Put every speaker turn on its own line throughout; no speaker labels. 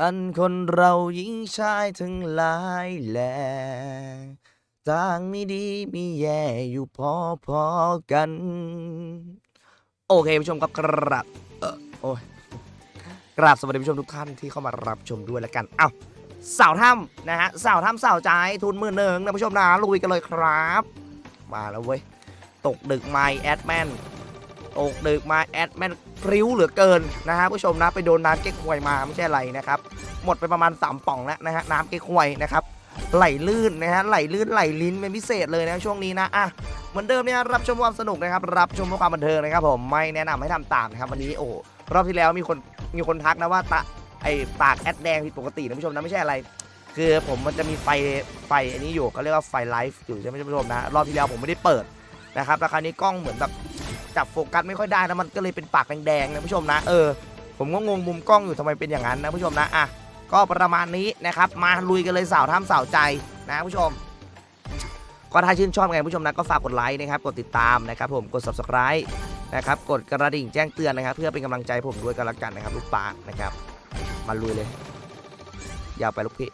อันคนเราหญิงชายทั้งหลายแหละต่างมีดีมีแย่อยู่พอกันโอเคผู้ชมครับกราบกราบสวัสดีผู้ชมทุกท่านที่เข้ามารับชมด้วยแล้วกันสาวถ้ำนะฮะสาวถ้ำสาวใจทุน11,000นะผู้ชมนะลุยกันเลยครับมาแล้วเว้ยตกดึกไมแอดแมนตกดึกมาแอดแมนพริ้วเหลือเกินนะฮะผู้ชมนะไปโดนน้ำเก๊กฮวยมาไม่ใช่อะไรนะครับหมดไปประมาณ3ป่องแล้วนะฮะน้ำเก๊กฮวยนะครับไหลลื่นนะฮะไหลลื่นไหลลิ้นเป็นพิเศษเลยนะช่วงนี้นะเหมือนเดิมเนี่ยรับชมความสนุกนะครับรับชมความบันเทิงนะครับผมไม่แนะนำให้ทำตามนะครับวันนี้โอ้รอบที่แล้วมีคนทักนะว่าปากแอดแดงผิดปกตินะผู้ชมนะไม่ใช่อะไรคือผมมันจะมีไฟอันนี้อยู่เขาเรียกว่าไฟไลฟ์อยู่ใช่ไหมผู้ชมนะรอบที่แล้วผมไม่ได้เปิดนะครับราคานี้กล้องเหมือนแบบจับโฟกัสไม่ค่อยได้นะมันก็เลยเป็นปากแดงๆนะผู้ชมนะผมก็งงมุมกล้องอยู่ทำไมเป็นอย่างนั้นนะผู้ชมนะก็ประมาณนี้นะครับมาลุยกันเลยสาวถ้ำสาวใจนะผู้ชมก็ถ้าชื่นชอบไงผู้ชมนะก็ฝากกดไลค์นะครับกดติดตามนะครับผมกด Subscribe นะครับกดกระดิ่งแจ้งเตือนนะครับเพื่อเป็นกำลังใจผมด้วยกันละกันนะครับลูกปลานะครับมาลุยเลยยาวไปลูกพี่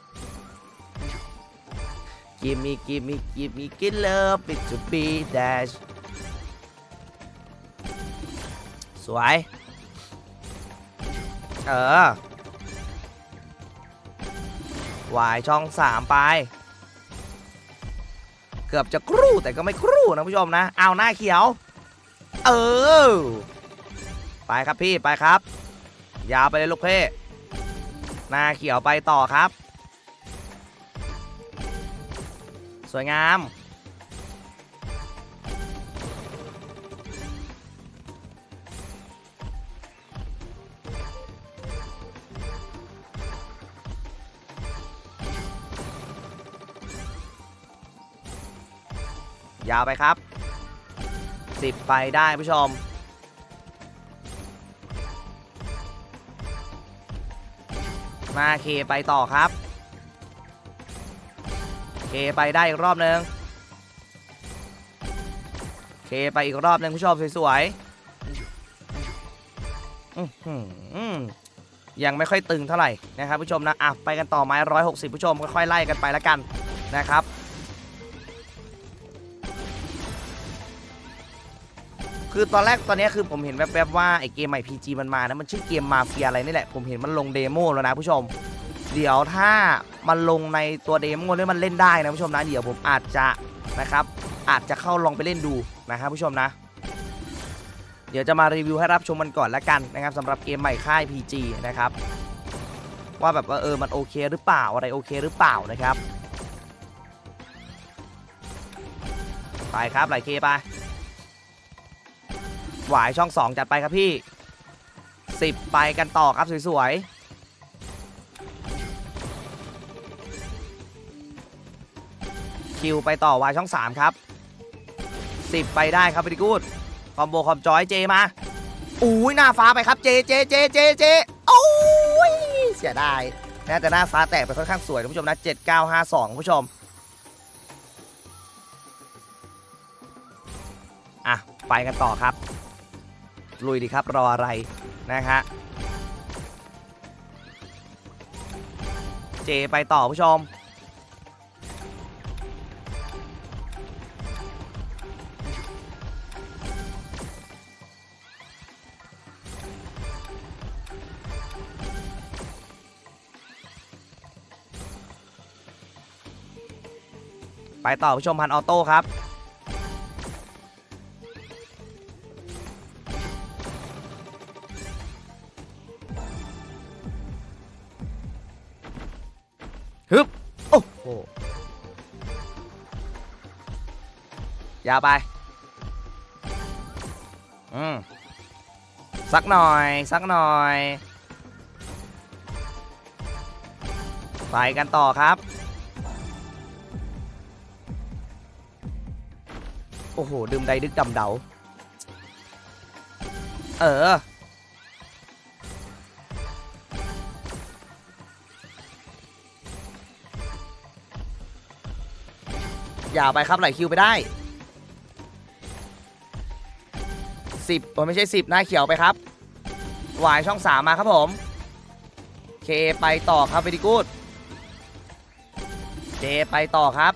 Give me good love it to be dash สวยวายช่อง3ไปเกือบจะครู่แต่ก็ไม่ครู่นะผู้ชมนะเอาหน้าเขียวไปครับพี่ไปครับยาวไปเลยลูกเพ่หน้าเขียวไปต่อครับสวยงามยาวไปครับ10ไปได้ผู้ชมมาเคไปต่อครับเคไปได้อีกรอบนึงเคไปอีกรอบนึงผู้ชมสวยๆยังไม่ค่อยตึงเท่าไหร่นะครับผู้ชมนะไปกันต่อไม้160ผู้ชมค่อยๆไล่กันไปแล้วกันนะครับคือตอนนี้คือผมเห็นแวบๆว่าไอเกมใหม่ PG มันมานะมันชื่อเกมมาเฟียอะไรนี่แหละผมเห็นมันลงเดโมแล้วนะผู้ชมเดี๋ยวถ้ามันลงในตัวเดโมแล้วมันเล่นได้นะผู้ชมนะเดี๋ยวผมอาจจะนะครับอาจจะเข้าลองไปเล่นดูนะครับผู้ชมนะเดี๋ยวจะมารีวิวให้รับชมมันก่อนแล้วกันนะครับสำหรับเกมใหม่ค่าย PG นะครับว่าแบบว่ามันโอเคหรือเปล่าอะไรโอเคหรือเปล่านะครับไปครับไหลเคไปหวายช่อง2จัดไปครับพี่10ไปกันต่อครับสวยๆคิวไปต่อวายช่อง3ครับ10ไปได้ครับพี่กูดคอมโบคอมจอยเจมาหน้าฟ้าไปครับเจโอ้ยเสียดายนะแต่หน้าฟ้าแตกไปค่อนข้างสวยคุณผู้ชมนะ7952คุณผู้ชมไปกันต่อครับลุยดีครับรออะไรนะฮะเจไปต่อผู้ชมไปต่อผู้ชมพันออโต้ครับฮึบโอ้โหยาวไปสักหน่อยไปกันต่อครับโอ้โหดื่มใดดึกดำเดาอย่าไปครับไหลคิวไปได้10ไม่ใช่10หน้าเขียวไปครับวายช่อง3มาครับผมเคไปต่อครับเวดีกูดเจไปต่อครับ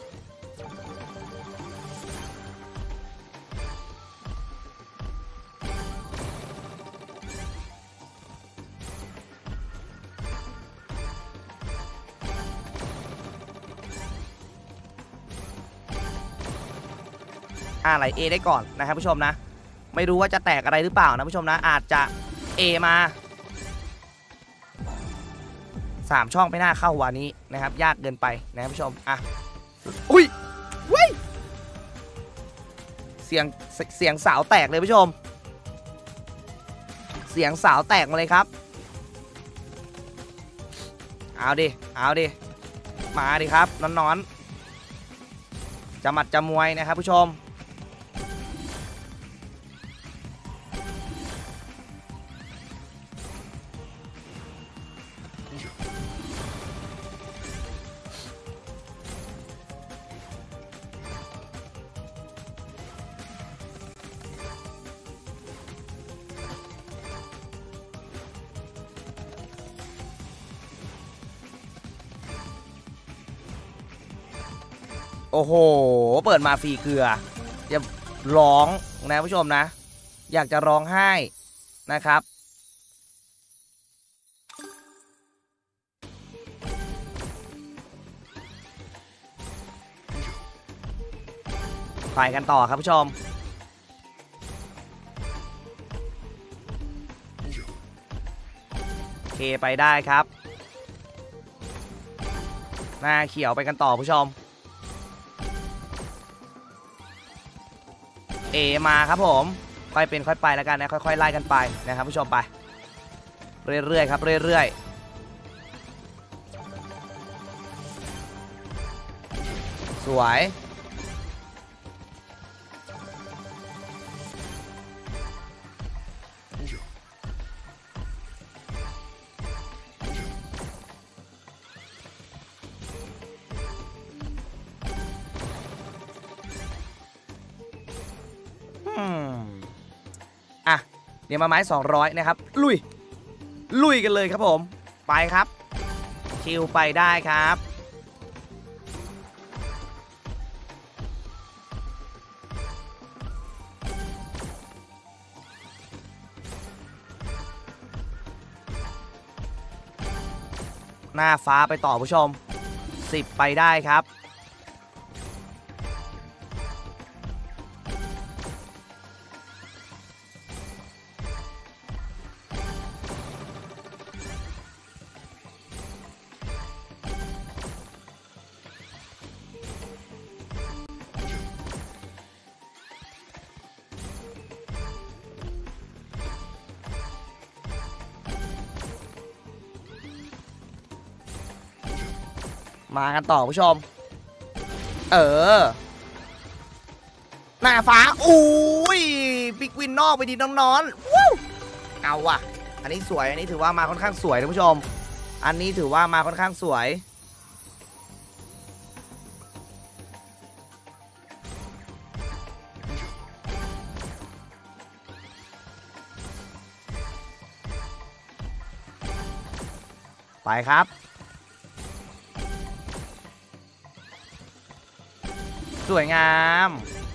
ไหล A ได้ก่อนนะครับผู้ชมนะไม่รู้ว่าจะแตกอะไรหรือเปล่านะผู้ชมนะอาจจะ A มา3ช่องไม่น่าเข้าวันนี้นะครับยากเกินไปนะครับผู้ชมอุ้ยว้ยเสียงสาวแตกเลยผู้ชมเสียงสาวแตกมาเลยครับเอาดิมาดิครับนอนจะหมัดจะมวยนะครับผู้ชมโอ้โหเปิดมาฟรีเกลืออย่าร้องนะผู้ชมนะอยากจะร้องไห้นะครับไปกันต่อครับผู้ชมเคไปได้ครับหน้าเขียวไปกันต่อผู้ชมเอมาครับผมค่อยเป็นค่อยไปแล้วกันนะค่อยๆไล่กันไปนะครับผู้ชมไปเรื่อยๆครับเรื่อยๆสวยเดี๋ยวมาไม้200นะครับลุยกันเลยครับผมไปครับคิวไปได้ครับหน้าฟ้าไปต่อผู้ชม10ไปได้ครับมากันต่อผู้ชมหน้าฟ้าอุ้ยบิ๊กวินนอกไปดีน้องๆว้าวเอาว่ะอันนี้สวยอันนี้ถือว่ามาค่อนข้างสวยท่านผู้ชมอันนี้ถือว่ามาค่อนข้างสวยไปครับสวยงาม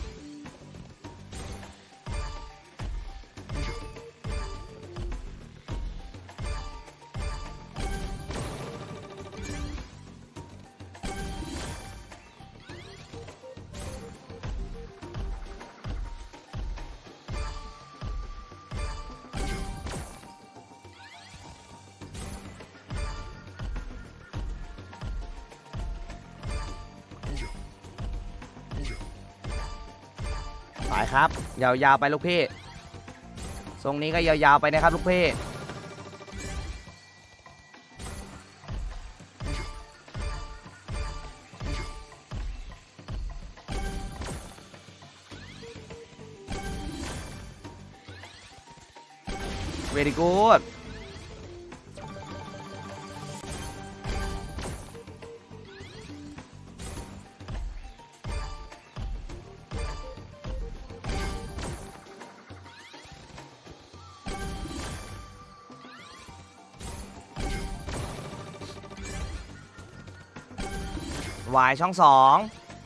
ไปครับยาวๆไปลูกพี่ทรงนี้ก็ยาวๆไปนะครับลูกพี่very good
เ
วายช่อง2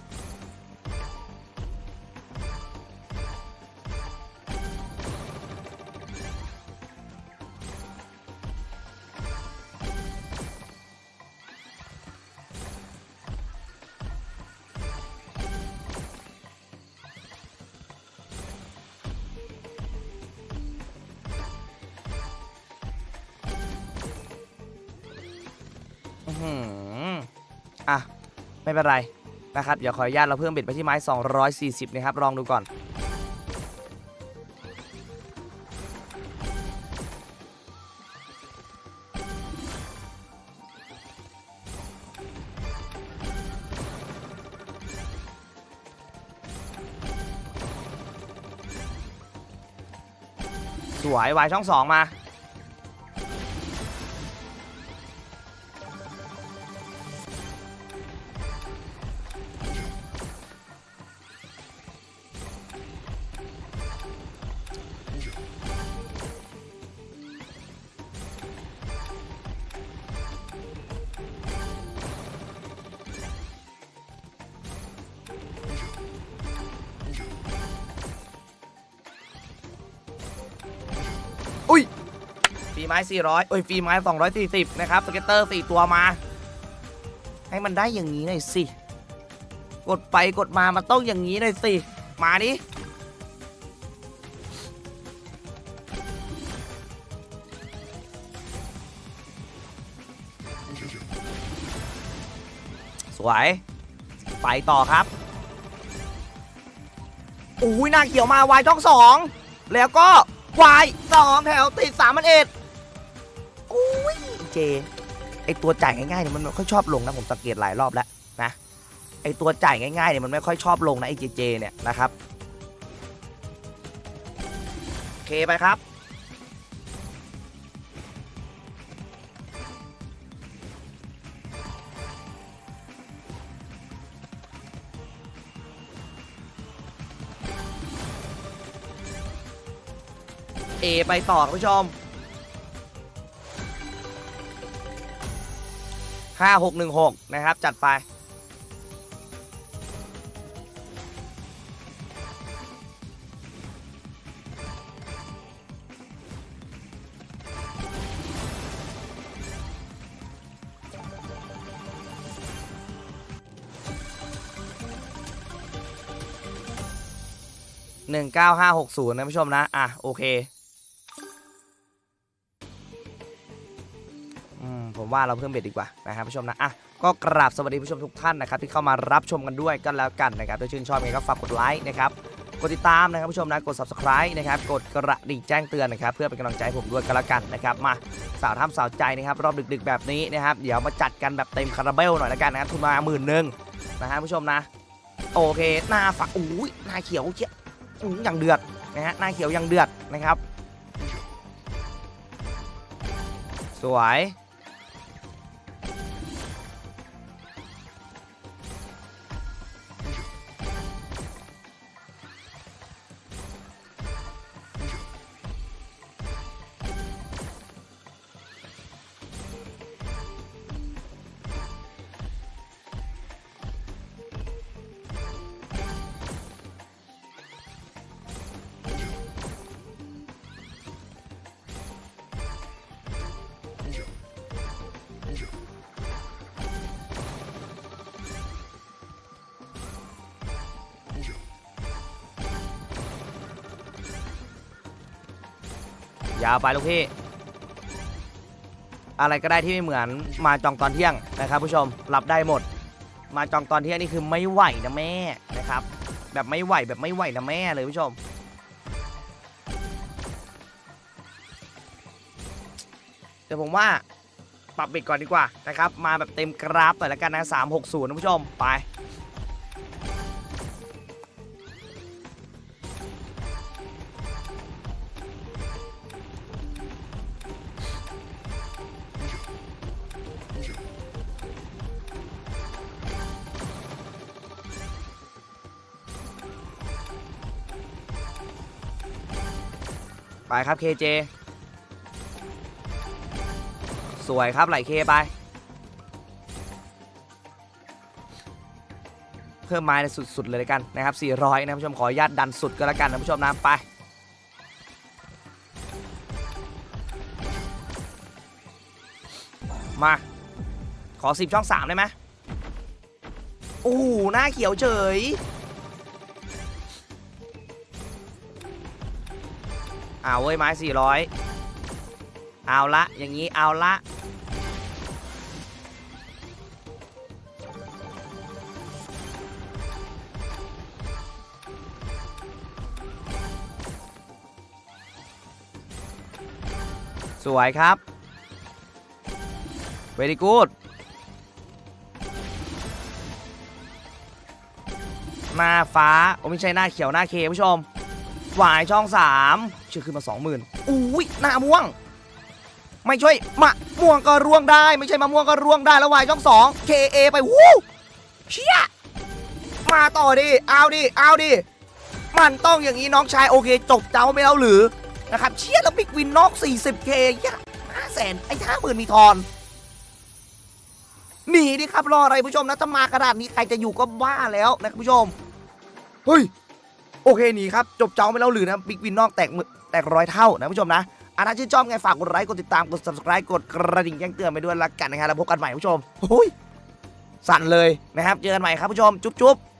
อ่ะไม่เป็นไรนะครับเดี๋ยวขออนุญาตเราเพิ่มเบ็ดไปที่ไม้240นะครับลองดูก่อนสวยวายช่อง2มาอุ้ยฟรีไม้400ฟรีไม้240นะครับสเก็ตเตอร์4ตัวมาให้มันได้อย่างนี้หน่อยสิกดไปกดมามันต้องอย่างนี้หน่อยสิมาดิสวยไปต่อครับอุ้ยหน้าเขียวมาวายช่อง2แล้วก็วาย2แถวติด3,001อุ้ยเจไอตัวจ่ายง่ายๆเนี่ยมันไม่ค่อยชอบลงนะผมสังเกตหลายรอบแล้วนะไอตัวจ่ายง่ายๆเนี่ยมันไม่ค่อยชอบลงนะไอเจเนี่ยนะครับโอเคไปครับไปต่อคุณผู้ชม5616นะครับจัดไป19560นะผู้ชมนะอ่ะโอเคผมว่าเราเพิ่มเบ็ดดีกว่านะครับผู้ชมนะอ่ะก็กราบสวัสดีผู้ชมทุกท่านนะครับที่เข้ามารับชมกันด้วยกันแล้วกันนะครับถ้าชื่นชอบไงก็ฝากกดไลค์นะครับกดติดตามนะครับผู้ชมนะกด Subscribe นะครับกดกระดิ่งแจ้งเตือนนะครับเพื่อเป็นกำลังใจผมด้วยกันแล้วกันนะครับมาสาวท่าสาวใจนะครับรอบดึกๆแบบนี้นะครับเดี๋ยวมาจัดกันแบบเต็มคาราเบลหน่อยแล้วกันนะครับทุนมา10,000นะฮะผู้ชมนะโอเคหน้าฝักอุ้ยหน้าเขียวเขียวอย่างเดือดนะฮะหน้าเขียวอย่างเดือดนะครับสวยยาวไปลูกพี่อะไรก็ได้ที่ไม่เหมือนมาจองตอนเที่ยงนะครับผู้ชมรับได้หมดมาจองตอนเที่ยงนี่คือไม่ไหวนะแม่นะครับแบบไม่ไหวนะแม่เลยผู้ชมเดี๋ยวผมว่าปรับเบ็ดก่อนดีกว่านะครับมาแบบเต็มกราฟหน่อยแล้วกันนะ360นะผู้ชมไปไปครับ KJ สวยครับไหลเคไปเพิ่มไม้ในสุดๆเลยกันนะครับ400นะผู้ชมขออนุญาตดันสุดก็แล้วกันนะผู้ชมนะไปมาขอ10ช่อง3ได้ไหมโอ้หน้าเขียวเฉยเอาเว้ยไม้400เอาละอย่างนี้เอาละสวยครับ very good หน้าฟ้าโอ้ไม่ใช่หน้าเขียวหน้าเคผู้ชมหวายช่อง3ชื่อขึ้นมา 20,000อุ้ยหน้าม่วงไม่ช่วยมะม่วงก็ร่วงได้ไม่ใช่มะม่วงก็ร่วงได้แล้ววายช่อง2 KA ไปวู้เชี่ยมาต่อดิเอาดิมันต้องอย่างนี้น้องชายโอเคจบเจ้าไม่แล้วหรือนะครับเชี่ยแล้วบิ๊กวินนอก 40K ยะ500,000ไอ้50,000มีทอนหนีดิครับรออะไรผู้ชมนะถ้ามากระดาษนี้ใครจะอยู่ก็บ้าแล้วนะครับผู้ชมเฮ้ยโอเคหนีครับจบเจ้าไม่แล้วหรือนะบิ๊กวินนอกแตก100 เท่านะผู้ชมนะถ้าชื่นชอบไงฝากกดไลค์กดติดตามกด subscribe กดกระดิ่งแจ้งเตือนไปด้วยละกันนะครับแล้วพบกันใหม่ผู้ชมสั่นเลยนะครับเจอกันใหม่ครับผู้ชมจุ๊บ